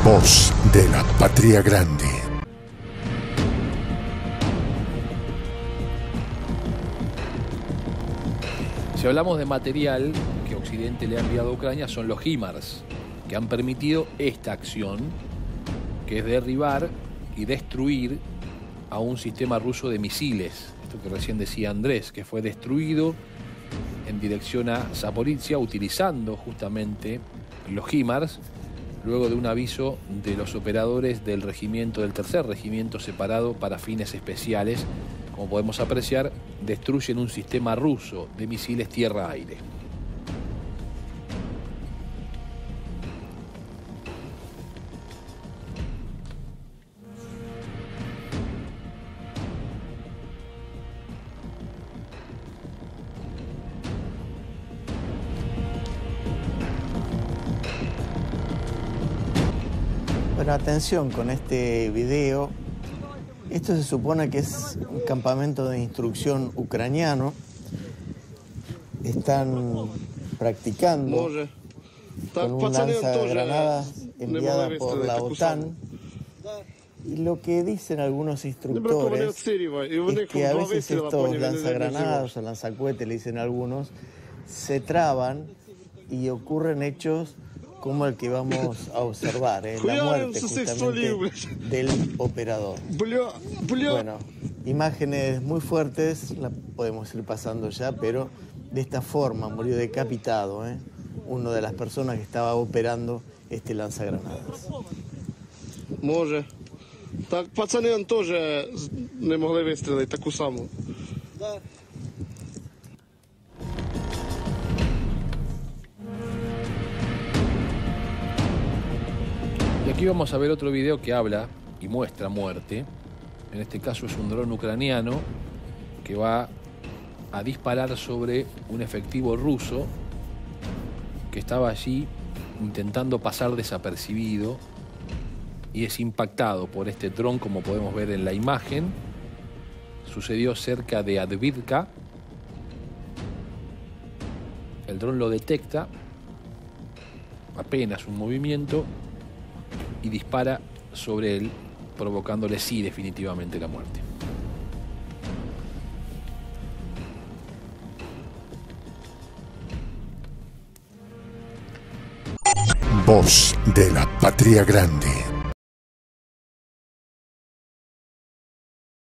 Voz de la Patria Grande. Si hablamos de material que Occidente le ha enviado a Ucrania, son los HIMARS, que han permitido esta acción, que es derribar y destruir a un sistema ruso de misiles. Esto que recién decía Andrés, que fue destruido en dirección a Zaporizhia utilizando justamente los HIMARS, luego de un aviso de los operadores del regimiento, del tercer regimiento separado para fines especiales. Como podemos apreciar, destruyen un sistema ruso de misiles tierra-aire. Bueno, atención con este video. Esto se supone que es un campamento de instrucción ucraniano. Están practicando con un lanzagranadas enviada por la OTAN. Y lo que dicen algunos instructores es que a veces estos lanzagranadas o lanzacohetes, le dicen algunos, se traban y ocurren hechos como el que vamos a observar, la muerte justamente del operador. Bueno, imágenes muy fuertes, las podemos ir pasando ya, pero de esta forma murió decapitado una de las personas que estaba operando este lanzagranadas. Може. Так пацани теж не могли вистрілити таку саму. Y aquí vamos a ver otro video que habla y muestra muerte. En este caso es un dron ucraniano que va a disparar sobre un efectivo ruso que estaba allí intentando pasar desapercibido y es impactado por este dron, como podemos ver en la imagen. Sucedió cerca de Advivka. El dron lo detecta, apenas un movimiento, y dispara sobre él, provocándole sí definitivamente la muerte. Voz de la Patria Grande.